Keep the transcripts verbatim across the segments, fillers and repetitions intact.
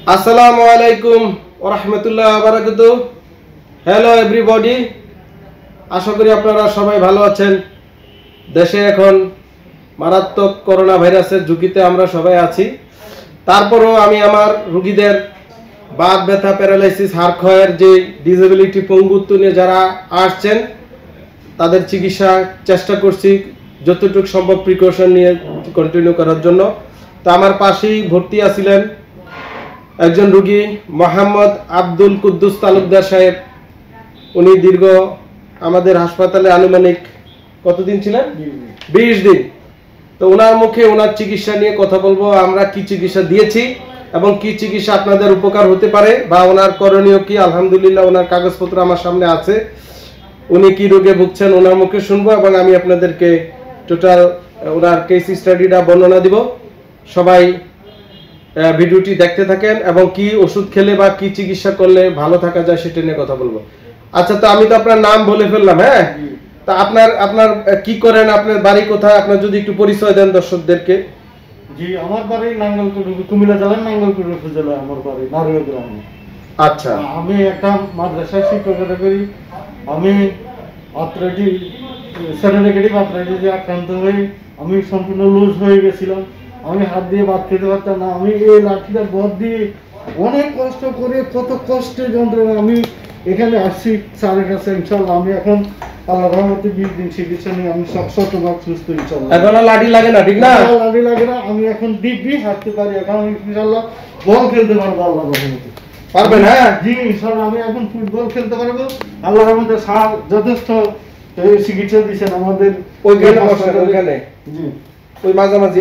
আসসালামু আলাইকুম ওয়া রাহমাতুল্লাহি ওয়া বারাকাতুহু। হ্যালো এভরিবডি, আশা করি আপনারা সবাই ভালো আছেন। দেশে এখন মারাত্মক করোনা ভাইরাসের ঝুঁকিতে আমরা সবাই আছি। তারপরও আমি আমার রোগীদের বাত ব্যথা, প্যারালাইসিস, হাড় ক্ষয়ের যে ডিসেবিলিটি, পঙ্গুত্ব নিয়ে যারা আসছেন তাদের চিকিৎসা চেষ্টা করছি যতটুকু সম্ভব প্রিকশন নিয়ে কন্টিনিউ করার জন্য। তো আমার পাশেই ভর্তি আছিলেন একজন রোগী মোহাম্মদ আব্দুল কুদ্দুস তালুকদার সাহেব। উনি দীর্ঘ আমাদের হাসপাতালে আনুমানিক কতদিন ছিলেন? বিশ দিন। তো ওনার মুখে ওনার চিকিৎসা নিয়ে কথা বলবো, আমরা কি চিকিৎসা দিয়েছি এবং কি চিকিৎসা আপনাদের উপকার হতে পারে বা ওনার করণীয় কি। আলহামদুলিল্লাহ ওনার কাগজপত্র আমার সামনে আছে, উনি কি রোগে ভুগছেন ওনার মুখে শুনবো এবং আমি আপনাদেরকে টোটাল ওনার কেস স্টাডিটা বর্ণনা দিব। সবাই ভিডিওটি দেখতে থাকেন এবং কি ওষুধ খেলে বা কি চিকিৎসা করলে ভালো থাকা যায় সেটা নিয়ে কথা বলবো। আচ্ছা, তো আমি তো আপনার নাম বলে ফেললাম, হ্যাঁ? তা আপনার আপনার কি করেন, আপনার বাড়ি কোথায়, আপনার যদি একটু পরিচয় দেন দর্শকদেরকে। জি, আমার বাড়ি নাঙ্গলকোট, কুমিল্লা জেলার নাঙ্গলকোট উপজেলায় আমার বাড়ি, নারিয়া গ্রামে। আচ্ছা, আমি একটা মাদ্রাসায় শিক্ষকতা করি। আমি আর্থ্রাইটিস, সেরেব্রাল আর্থ্রাইটিসে আক্রান্ত হয়ে আমি সম্পূর্ণ লুজ হয়ে গেছিলাম। আমি হাত দিয়ে ভাত খেতে পারতাম না। আমি এই লাঠিটা বধ দিয়ে অনেক কষ্ট করে, কত কষ্টে যন্ত্রণা আমি এখানে আসছি স্যারের কাছে। ইনশাল্লাহ আমি এখন আল্লাহর রহমতে বিশ দিন চিকিৎসা নিয়ে আমি সব শতভাগ সুস্থ। ইনশাল্লাহ এখন আর লাঠি লাগে না, ঠিক না? লাঠি লাগে না, আমি এখন দিব্যি হাঁটতে পারি। এখন ইনশাল্লাহ বল খেলতে পারবো আল্লাহর রহমতে। পারবেন? হ্যাঁ জি, ইনশাল্লাহ আমি এখন ফুটবল খেলতে পারবো আল্লাহর রহমতে। স্যার যথেষ্ট চিকিৎসা দিচ্ছেন আমাদের ওইখানে বসেন, ওইখানে জি ওই মাঝামাঝি।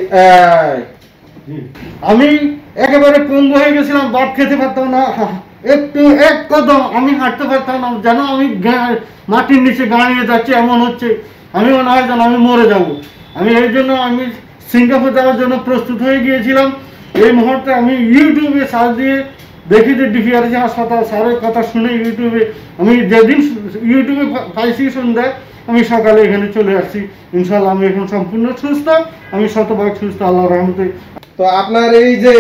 আমি একেবারে পঙ্গু হয়ে গেছিলাম, ভাত খেতে পারতাম না, একটু এক কদম আমি হাঁটতে পারতাম না, যেন আমি মাটির নিচে গাড়িয়ে যাচ্ছি এমন হচ্ছে। আমি মনে হয় যেন আমি মরে যাব। আমি এই জন্য আমি সিঙ্গাপুর যাওয়ার জন্য প্রস্তুত হয়ে গিয়েছিলাম। এই মুহূর্তে আমি ইউটিউবে সার্চ দিয়ে দেখি যে ডিপিআরসি হাসপাতাল, স্যারের কথা শুনে ইউটিউবে আমি যেদিন ইউটিউবে পাইছি সন্ধ্যায়, আমি সকালে এখানে চলে আসছি। ইনশাল্লাহ আমি এখন সম্পূর্ণ সুস্থ, আমি শতভাগ সুস্থ আল্লাহর রহমতে। তো আপনার এই যে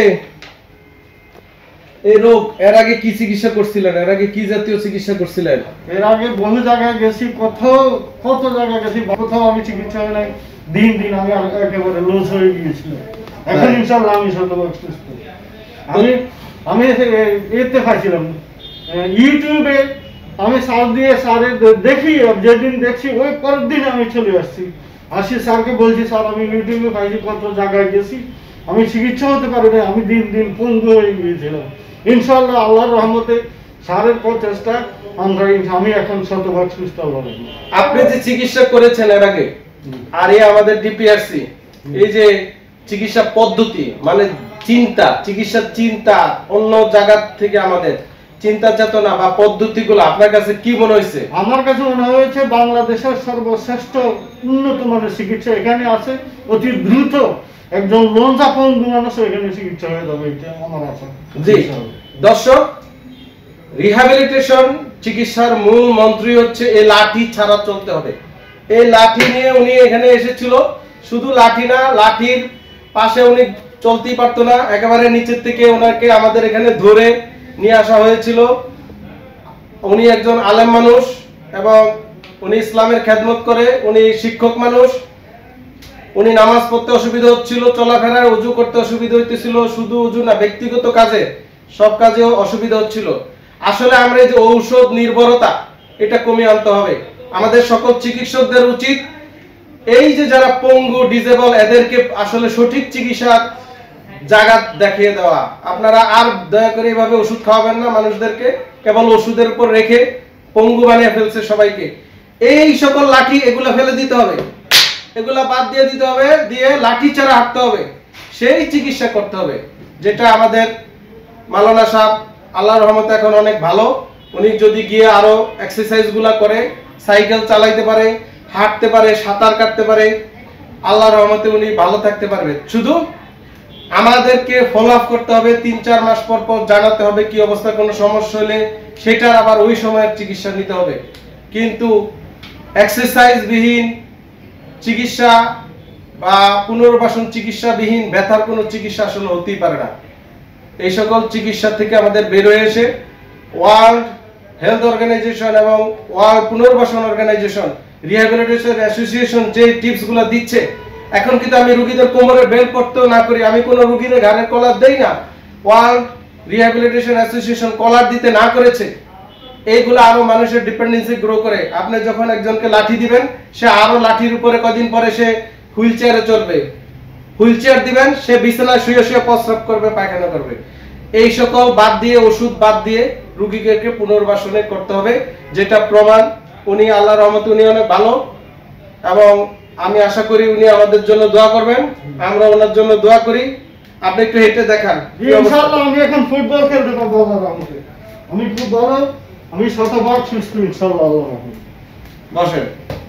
এই রোগ, এর আগে কি চিকিৎসা করছিলেন? এর আগে কি জাতীয় চিকিৎসা করছিলেন? এর আগে বহু জায়গায় গেছি, কত কত জায়গায় গেছি, কোথাও আমি চিকিৎসা হয় নাই। দিন দিন আমি একেবারে লস হয়ে গিয়েছিলাম। এখন ইনশাল্লাহ আমি শতভাগ সুস্থ। আমি আমি এতে পাইছিলাম ইউটিউবে, আমি সার্চ দিয়ে স্যারের দেখি, যেদিন দেখছি ওই পরের দিন আমি চলে আসছি। আসি স্যারকে বলছি, স্যার আমি ইউটিউবে পাইছি, কত জায়গায় গেছি, আমি চিকিৎসা হতে পারি না, আমি দিন দিন পঙ্গু হয়ে গিয়েছিলাম। ইনশাল্লাহ আল্লাহর রহমতে স্যারের প্রচেষ্টা আমরা আমি এখন শতভাগ সুস্থ হলাম। আপনি যে চিকিৎসা করেছেন এর আগে আর এই আমাদের ডিপিআরসি, এই যে চিকিৎসা পদ্ধতি, মানে চিন্তা, চিকিৎসার চিন্তা, অন্য জায়গা থেকে আমাদের চিন্তা চেতনা বা পদ্ধতিগুলো আপনার কাছে কি মনে হয়েছে? আমার কাছে মনে হয়েছে বাংলাদেশের সর্বশ্রেষ্ঠ উন্নত মানের চিকিৎসা এখানে আছে। অতি দ্রুত একজন লঞ্চা পঙ্গু মানুষ এখানে চিকিৎসা হয়ে যাবে, এটা আমার আশা। জি দর্শক, রিহ্যাবিলিটেশন চিকিৎসার মূল মন্ত্রই হচ্ছে এই লাঠি ছাড়া চলতে হবে। এই লাঠি নিয়ে উনি এখানে এসেছিল, শুধু লাঠি না, লাঠির পাশে উনি চলতেই পারতো না, একেবারে নিচের থেকে ওনাকে আমাদের এখানে ধরে নিয়ে আসা হয়েছিল। উনি একজন আলেম মানুষ এবং উনি ইসলামের খেদমত করে, উনি শিক্ষক মানুষ। উনি নামাজ পড়তে অসুবিধা হচ্ছিল, চলাফেরায় উজু করতে অসুবিধা হইতেছিল, শুধু উজু না, ব্যক্তিগত কাজে, সব কাজেও অসুবিধা হচ্ছিল। আসলে আমরা এই যে ঔষধ নির্ভরতা, এটা কমিয়ে আনতে হবে। আমাদের সকল চিকিৎসকদের উচিত এই যে যারা পঙ্গু, ডিজেবল, এদেরকে আসলে সঠিক চিকিৎসার জায়গা দেখিয়ে দেওয়া। আপনারা আর দয়া করে এইভাবে ওষুধ খাওয়াবেন না মানুষদেরকে, কেবল ওষুধের উপর রেখে পঙ্গু বানিয়ে ফেলছে সবাইকে। এই সকল লাঠি এগুলা ফেলে দিতে হবে, এগুলা বাদ দিয়ে দিতে হবে, দিয়ে লাঠি ছাড়া হাঁটতে হবে, সেই চিকিৎসা করতে হবে। যেটা আমাদের মাওলানা সাহেব আল্লাহর রহমতে এখন অনেক ভালো। উনি যদি গিয়ে আরো এক্সারসাইজ গুলা করে, সাইকেল চালাইতে পারে, হাঁটতে পারে, সাঁতার কাটতে পারে, আল্লাহর রহমতে উনি ভালো থাকতে পারবে। শুধু আমাদেরকে ফলো আপ করতে হবে, তিন চার মাস পর পর জানাতে হবে কি অবস্থা, কোনো সমস্যা হলে সেটার আবার ওই সময়ের চিকিৎসা নিতে হবে। কিন্তু এক্সারসাইজ বিহীন চিকিৎসা বা পুনর্বাসন চিকিৎসা বিহীন ব্যথার কোনো চিকিৎসা আসলে হতেই পারে না। এই সকল চিকিৎসা থেকে আমাদের বের হয়ে এসে ওয়ার্ল্ড হেলথ অর্গানাইজেশন এবং ওয়ার্ল্ড পুনর্বাসন অর্গানাইজেশন রিহ্যাবিলিটেশন অ্যাসোসিয়েশন যে টিপসগুলো দিচ্ছে, এখন কিন্তু আমি রোগীদের কোমরে বেল পড়তেও না করি, আমি কোনো রোগীদের ঘাড়ের কলার দেই না, ওয়ার্ল্ড রিহ্যাবিলিটেশন অ্যাসোসিয়েশন কলার দিতে না করেছে। এইগুলো আরো মানুষের ডিপেন্ডেন্সি গ্রো করে। আপনি যখন একজনকে লাঠি দিবেন, সে আরো লাঠির উপরে কদিন পরে সে হুইল চেয়ারে চলবে। হুইল চেয়ার দিবেন, সে বিছানায় শুয়ে শুয়ে প্রস্রাব করবে, পায়খানা করবে। এই সকল বাদ দিয়ে, ওষুধ বাদ দিয়ে রোগীকে পুনর্বাসনে করতে হবে, যেটা প্রমাণ। উনি আল্লাহর রহমতে উনি অনেক ভালো, এবং আমি আশা করি উনি আমাদের জন্য দোয়া করবেন, আমরা ওনার জন্য দোয়া করি। আপনি একটু হেঁটে দেখান। ইনশাআল্লাহ আমি এখন ফুটবল খেলতে পারবো আল্লাহর রহমতে। আমি খুব ভালো, আমি শতভাগ সুস্থ ইনশাআল্লাহ আল্লাহর রহমতে। বসেন।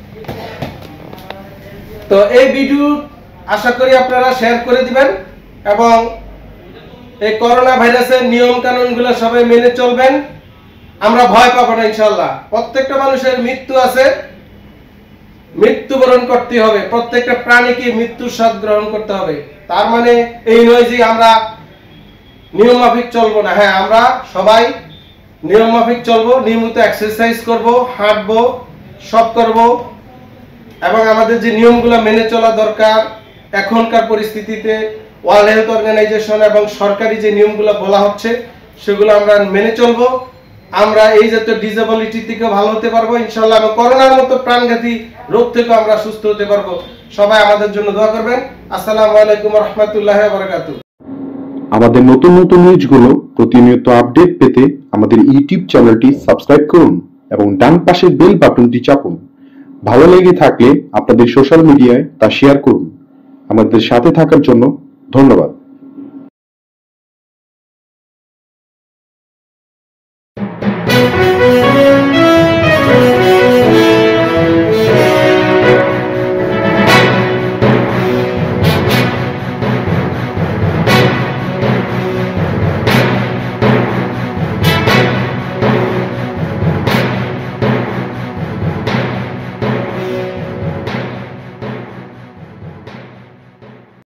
তো এই ভিডিও আশা করি আপনারা শেয়ার করে দিবেন, এবং এই করোনা ভাইরাসের নিয়ম কানুনগুলো সবাই মেনে চলবেন। আমরা ভয় পাবো না ইনশাআল্লাহ। প্রত্যেকটা মানুষের মৃত্যু আছে, মৃত্যুবরণ করতে হবে। প্রত্যেকটা প্রাণীকে মৃত্যুর স্বাদ গ্রহণ করতে হবে। তার মানে এই নয় যে আমরা নিয়ম মাফিক চলবো না। হ্যাঁ, আমরা সবাই নিয়ম মাফিক চলবো, নিয়মিত এক্সারসাইজ করব, হাঁটবো, সব করব, এবং আমাদের যে নিয়মগুলো মেনে চলা দরকার এখনকার পরিস্থিতিতে ওয়ার্ল্ড হেলথ অর্গানাইজেশন এবং সরকারি যে নিয়মগুলো বলা হচ্ছে সেগুলো আমরা মেনে চলবো। আমরা এই জাতীয় ডিসেবিলিটি থেকে ভালো হতে পারবো ইনশাআল্লাহ, এবং করোনার মতো প্রাণঘাতী রোগ থেকে আমরা সুস্থ হতে পারবো। সবাই আমাদের জন্য দোয়া করবেন। আসসালামু আলাইকুম ওয়া রাহমাতুল্লাহি ওয়া বারাকাতুহু। আমাদের নতুন নতুন নিউজগুলো প্রতিনিয়ত আপডেট পেতে আমাদের ইউটিউব চ্যানেলটি সাবস্ক্রাইব করুন এবং ডান পাশের বেল বাটনটি চাপুন। ভালো লেগে থাকলে আপনাদের সোশ্যাল মিডিয়ায় তা শেয়ার করুন। আমাদের সাথে থাকার জন্য ধন্যবাদ।